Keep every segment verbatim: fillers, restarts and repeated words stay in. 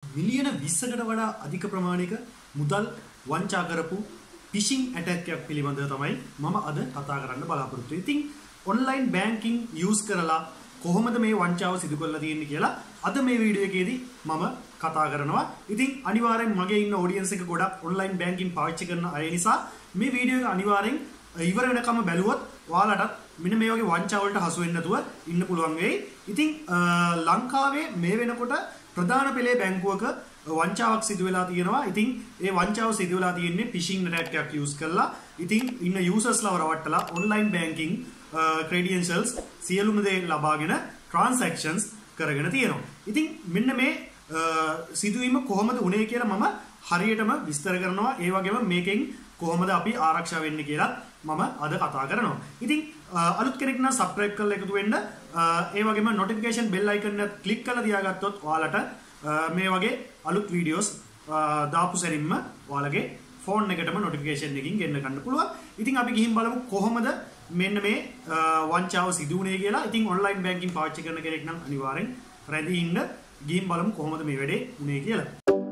මිලියන විස්සකට වඩා අධික ප්‍රමාණයක මුදල් වංචා කරපු ෆිෂින් ඇටැක් එකක් පිළිබඳව තමයි මම අද කතා කරන්න බලාපොරොත්තු වෙන්නේ. ඉතින් ඔන්ලයින් බැංකින් යූස් කරලා කොහොමද මේ වංචාව සිදු කරලා තියෙන්නේ කියලා අද මේ වීඩියෝ එකේදී මම කතා කරනවා. ඉතින් අනිවාර්යෙන් මගේ ඉන්න ඔඩියන්ස් එක ගොඩක් ඔන්ලයින් බැංකින් පාවිච්චි කරන අය නිසා මේ වීඩියෝ එක අනිවාර්යෙන් ඉවර වෙනකම් බැලුවොත් ඔයාලටත් මෙන්න මේ වගේ වංචා වලට හසු වෙන්න නැතුව ඉන්න පුළුවන් වෙයි. ඉතින් ලංකාවේ මේ වෙනකොට ප්‍රධාන පෙළේ බැංකුවක වංචාවක් සිදු වෙලා තියෙනවා. ඉතින් ඒ වංචාව සිදු වෙලා තියෙන්නේ ෆිෂින් ඇටැක් එකක් යූස් කරලා. ඉතින් ඉන්න යූසර්ස්ලා රවට්ටලා ඔන්ලයින් බැංකින් ක්‍රෙඩෙන්ෂල්ස් සියලුම දේ ලබාගෙන ට්‍රාන්සැක්ෂන්ස් කරගෙන තියෙනවා. ඉතින් මෙන්න මේ සිදුවීම කොහොමද වුනේ කියලා මම හරියටම විස්තර කරනවා. ඒ වගේම මේකෙන් කොහොමද අපි ආරක්ෂා වෙන්නේ කියලා මම අද කතා කරනවා. ඉතින් අලුත් කෙනෙක් නම් subscribe කරලා එකතු වෙන්න. ඒ වගේම notification bell icon එක click කරලා තියාගත්තොත් ඔයාලට මේ වගේ අලුත් videos දාපු සැරින්ම ඔයාලගේ phone එකටම notification එකකින් ගෙන්න ගන්න පුළුවන්. ඉතින් අපි ගිහින් බලමු කොහොමද මෙන්න මේ වංචාව සිදු වුනේ කියලා. ඉතින් online banking පාවිච්චි කරන කෙනෙක් නම් අනිවාර්යෙන් රැඳී ඉන්න. ගිහින් බලමු කොහොමද මේ වැඩේ වුනේ කියලා.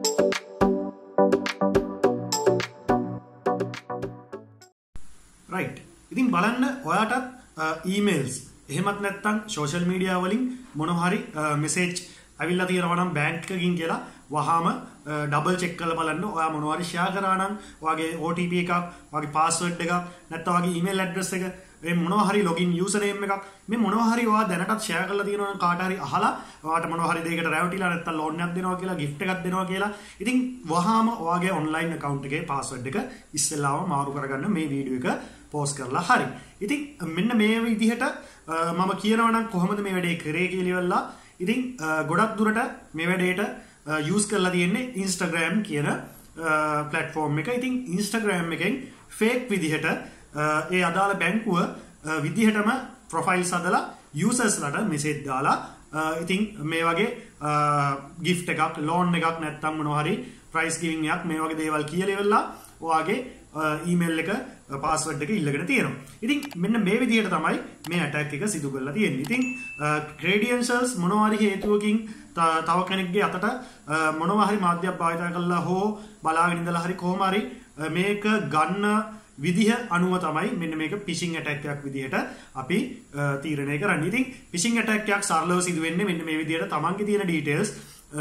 right. ඉතින් බලන්න ඔයාටත් emails එහෙමත් නැත්නම් social media වලින් මොනවා හරි message අවිල්ලා තියෙනවා නම් bank එකකින් කියලා වහාම double check කරලා බලන්න. ඔයා මොනවා හරි share කරා නම් ඔයාගේ O T P එකක්, ඔයාගේ password එකක්, නැත්නම් ඔයාගේ email address එක, මේ මොනවා හරි login username එකක්, මේ මොනවා හරි ඔයා දැනටත් share කරලා තියෙනවා නම් කාට හරි අහලා ඔයාට මොනවා හරි දෙයකට රැවටිලා නැත්නම් loan එකක් දෙනවා කියලා, gift එකක් දෙනවා කියලා. ඉතින් වහාම ඔයාගේ online account එකේ password එක ඉස්සෙල්ලාම මාරු කරගන්න මේ වීඩියෝ එක post කරලා හරි. ඉතින් මෙන්න මේ විදිහට මම කියනවා නම් කොහොමද මේ වැඩේ කරේ කියලා. ඉතින් ගොඩක් දුරට මේ වැඩේට use කරලා තියෙන්නේ Instagram කියන platform එක. ඉතින් Instagram එකෙන් fake විදිහට ඒ අදාළ බැංකුව විදිහටම profiles හදලා users ලට message දාලා ඉතින් මේ වගේ gift එකක්, loan එකක් නැත්නම් මොනවා හරි price giving එකක් මේ වගේ දේවල් කියලා ඉවරලා ඔයාගේ email එක password එක ඉල්ලගෙන තියෙනවා. ඉතින් මෙන්න මේ විදිහට තමයි මේ attack එක සිදු කරලා තියෙන්නේ. ඉතින් credentials මොනවා හරි හේතුවකින් තව කෙනෙක්ගේ අතට මොනවා හරි මාධ්‍යයක් භාවිත කරලා හෝ බලාගෙන ඉඳලා හරි කොහොම හරි මේක ගන්න විදිහ අනුව තමයි මෙන්න මේක phishing attack එකක් විදිහට අපි තීරණය කරන්නේ. ඉතින් phishing attack එකක් සරලව සිදු වෙන්නේ මෙන්න මේ විදිහට තමන්ගේ තියෙන details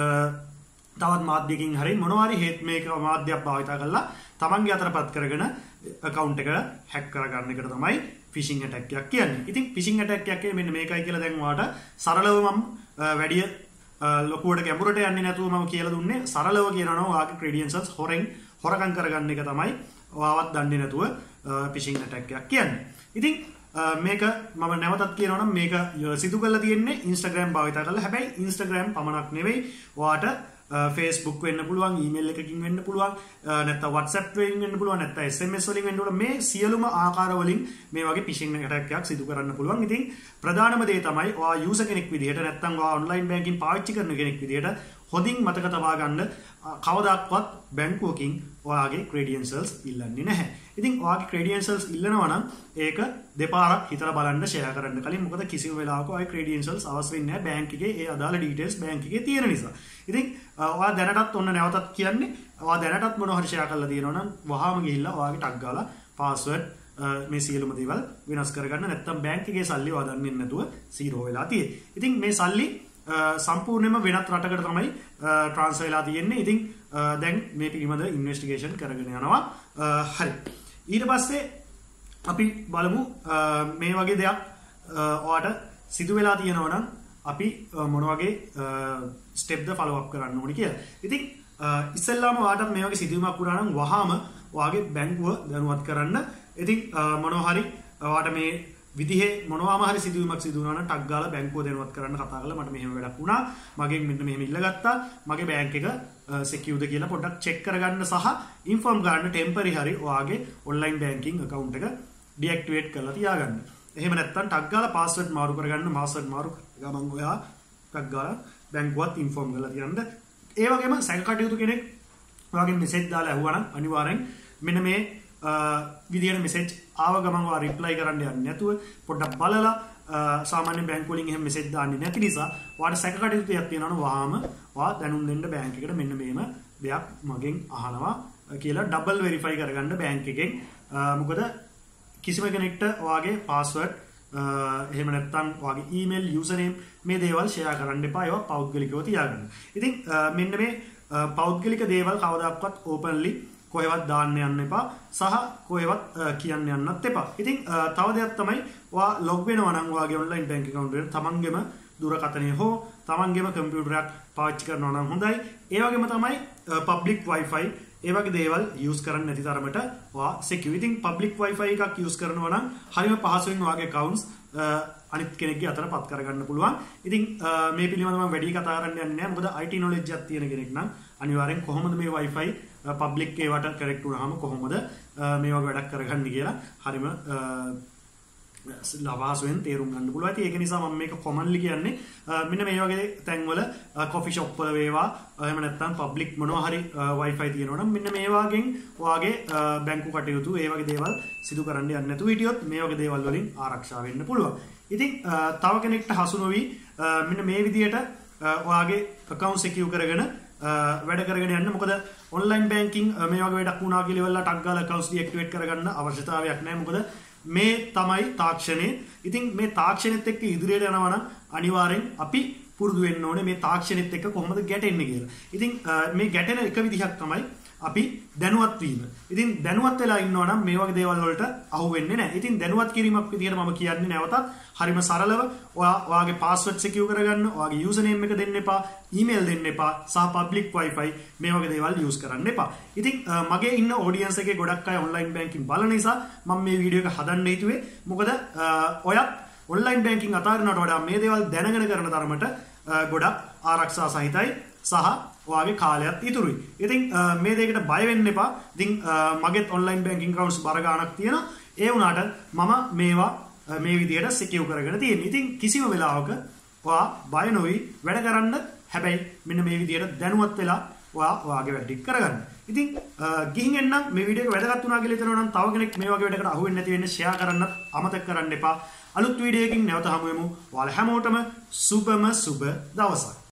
තවත් මාධ්‍යකින් හරි මොනවා හරි හේත් මේක මාධ්‍යයක් භාවිත කරලා තමන්ගේ අතටපත් කරගෙන account එක hack කරගන්න එකට තමයි phishing attack එකක් කියන්නේ. ඉතින් phishing attack එකේ මෙන්න මේකයි කියලා දැන් ඔයාලට සරලව මම වැඩි ලොකුවට ගැඹුරට යන්නේ නැතුව මම කියලා දුන්නේ. සරලව කියනවා නම් ඔයාගේ credentials හොරෙන් හොරකම් කරගන්න එක තමයි ඔයාවත් දන්නේ නැතුව phishing attack එකක් කියන්නේ. ඉතින් මේක මම නැවතත් කියනවා නම් මේක සිදු කරලා තියෙන්නේ Instagram භාවිත කරලා. හැබැයි Instagram පමණක් නෙවෙයි ඔයාට Facebook වෙන්න පුළුවන්, email එකකින් වෙන්න පුළුවන්, නැත්නම් WhatsApp වලින් වෙන්න පුළුවන්, නැත්නම් S M S වලින් වෙන්න පුළුවන්. මේ සියලුම ආකාර වලින් මේ වගේ phishing attack එකක් සිදු කරන්න පුළුවන්. ඉතින් ප්‍රධානම දේ තමයි ඔයා user කෙනෙක් විදිහට නැත්නම් ඔයා online banking පාවිච්චි කරන කෙනෙක් විදිහට හොඳින් මතක තබා ගන්න කවදාවත් බැංකුවකින් ඔයාගේ credentials ඉල්ලන්නේ නැහැ. ඉතින් ඔයාගේ credentials ඉල්ලනවා නම් ඒක දෙපාරක් හිතලා බලන්න share කරන්න කලින්. මොකද කිසිම වෙලාවක ඔයාගේ credentials අවශ්‍ය වෙන්නේ නැහැ බැංක් එකේ ඒ අදාළ details බැංක් එකේ තියෙන නිසා. ඉතින් ඔයා දැනටත් ඔන්න නැවතත් කියන්නේ ඔයා දැනටත් මොනවා හරි share කරලා තියෙනවා නම් වහාම ගිහිල්ලා ඔයාගේ ටග් ගාලා password මේ සියලුම දේවල් වෙනස් කරගන්න. නැත්නම් බැංක් එකේ සල්ලි ඔයා දන්නේ නැතුව zero වෙලා තියෙන්නේ. ඉතින් මේ සල්ලි සම්පූර්ණයෙන්ම වෙනත් රටකට තමයි ට්‍රාන්ස්ෆර් වෙලා තියෙන්නේ. ඉතින් දැන් මේ පිළිබඳ ඉන්වෙස්ටිගේෂන් කරගෙන යනවා. හරි. ඊට පස්සේ අපි බලමු මේ වගේ දෙයක් ඔයාට සිදු වෙලා තියෙනවා නම් අපි මොන වගේ ස්ටෙප්ද ෆලෝ අප් කරන්න ඕනේ කියලා. ඉතින් ඉස්සෙල්ලාම ඔයාට මේ වගේ සිදුවීමක් වුණා නම් වහාම ඔයාගේ බැංකුව දැනුවත් කරන්න. ඉතින් මොනවා හරි ඔයාට මේ විදිහේ මොනවාම හරි සිදුවීමක් සිදු වුණා නම් ටග් ගාලා බැංකුව දැනුවත් කරන්න කතා කරලා මට මෙහෙම වැඩක් වුණා, මගෙන් මෙන්න මෙහෙම ඉල්ලගත්තා, මගේ බැංක් එක secure ද කියලා පොඩ්ඩක් check කරගන්න සහ inform ගන්න temporary හරි ඔයාගේ online banking account එක deactivate කරලා තියාගන්න. එහෙම නැත්නම් ටග් ගාලා password මාරු කරගන්න. password මාරු ගමන් ඔයා ටග් ගාලා බැංකුවත් inform කරලා තියන්න. ඒ වගේම සැකකටයුතු කෙනෙක් ඔයාගේ message දාලා ඇහුවා නම් අනිවාර්යෙන් මෙන්න මේ විදියට message ආව ගමන් ඔයා reply කරන්න යන්නේ නැතුව පොඩ්ඩක් බලලා සාමාන්‍ය බැංකු වලින් එහෙම මෙසේජ් දාන්නේ නැති නිසා ඔයාලට සැක කටයුතුයක් තියෙනවා නම් වහාම ඔයා දැනුම් දෙන්න බැංක් එකට මෙන්න මේම දෙයක් මගෙන් අහනවා කියලා ඩබල් වෙරිෆයි කරගන්න බැංක් එකෙන්. මොකද කිසිම කෙනෙක්ට ඔයාගේ පාස්වර්ඩ් එහෙම නැත්නම් ඔයාගේ ඊමේල් යූසර් නේම් මේ දේවල් ෂෙයා කරන්න එපා. ඒවා පෞද්ගලිකව තියාගන්න. ඉතින් මෙන්න මේ පෞද්ගලික දේවල් කවදාවත් ඕපන්ලි කොහෙවත් දාන්න යන්න එපා සහ කොහෙවත් කියන්න යන්නත් එපා. ඉතින් තව දෙයක් තමයි ඔයා ලොග් වෙනවා නම් ඔයාගේ ඔන්ලයින් බැංක් account එකට තමන්ගේම දුරකථනය හෝ තමන්ගේම කම්පියුටරයක් පාවිච්චි කරනවා නම් හොඳයි. ඒ වගේම තමයි public wifi ඒ වගේ දේවල් යූස් කරන්න නැති තරමට ඔයා secure. ඉතින් public wifi එකක් යූස් කරනවා නම් හරිම පහසුවෙන් ඔයාගේ accounts අනිත් කෙනෙක්ගේ අතට පත් කරගන්න පුළුවන්. ඉතින් මේ පිළිබඳව මම වැඩි කතා කරන්න යන්නේ නැහැ. මොකද I T knowledge එකක් තියෙන කෙනෙක් නම් අනිවාර්යෙන් කොහොමද මේ wifi public ඒවට correct වුණාම කොහොමද මේ වගේ වැඩක් කරගන්නේ කියලා හරිම ලවාසුවෙන් තේරුම් ගන්න පුළුවන්. ඉතින් ඒක නිසා මම මේක commonly කියන්නේ මෙන්න මේ වගේ තැන්වල coffee shop වල වේවා එහෙම නැත්නම් public මොනවා හරි wifi තියෙනවා නම් මෙන්න මේ වගේන් ඔයාගේ බැංකු කටයුතු ඒ වගේ දේවල් සිදු කරන්න යන්නේ නැතුව හිටියොත් මේ වගේ දේවල් වලින් ආරක්ෂා වෙන්න පුළුවන්. ඉතින් තව කෙනෙක්ට හසු නොවි මෙන්න මේ විදියට ඔයාගේ account secure කරගෙන වැඩ කරගෙන යන්න. මොකද online banking මේ වගේ වැඩක් වුණා කියලා ඉවරලා ටක් ගාලා accounts deactivate කරගන්න අවශ්‍යතාවයක් නැහැ. මොකද මේ තමයි තාක්ෂණය. ඉතින් මේ තාක්ෂණෙත් එක්ක ඉදිරියට යනවා නම් අනිවාර්යෙන් අපි පුරුදු වෙන්න ඕනේ මේ තාක්ෂණෙත් එක්ක කොහොමද ගැටෙන්නේ කියලා. ඉතින් මේ ගැටෙන එක විදිහක් තමයි අපි දැනුවත් වීම. ඉතින් දැනුවත් වෙලා ඉන්නවා නම් මේ වගේ දේවල් වලට අහු වෙන්නේ නැහැ. ඉතින් දැනුවත් කිරීමක් විදිහට මම කියන්නේ නැවතත් හරිම සරලව ඔයා ඔයාගේ password secure කරගන්න, ඔයාගේ user name එක දෙන්න එපා, email දෙන්න එපා, සහ public wifi මේ වගේ දේවල් use කරන්න එපා. ඉතින් මගේ ඉන්න audience එකේ ගොඩක් අය online banking බලන නිසා මම මේ වීඩියෝ එක හදන්න හිතුවේ. මොකද ඔයත් online banking අතාරිනවට වඩා මේ දේවල් දැනගෙන කරන තරමට ගොඩක් ආරක්ෂා සහිතයි සහ ඔයාගේ කාලයත් ඉතුරුයි. ඉතින් මේ දෙයකට බය වෙන්න එපා. ඉතින් මගේත් online banking accounts බර ගාණක් තියෙනවා. ඒ වුණාට මම මේවා මේ විදියට secure කරගෙන තියෙනවා. ඉතින් කිසිම වෙලාවක ඔයා බය නොවි වැඩ කරන්න. හැබැයි මෙන්න මේ විදියට දැනුවත් වෙලා ඔයා ඔයාගේ වැඩ ටික කරගන්න. ඉතින් ගිහින් එන්නම් මේ වීඩියෝ එක වැදගත් වුණා කියලා හිතනවා නම් තව කෙනෙක් මේ වගේ වැඩකට අහු වෙන්නේ නැති වෙන්න share කරන්නත් අමතක කරන්න එපා. අලුත් වීඩියෝ එකකින් නැවත හමු වෙමු. ඔයාලා හැමෝටම සුබම සුබ දවසක්.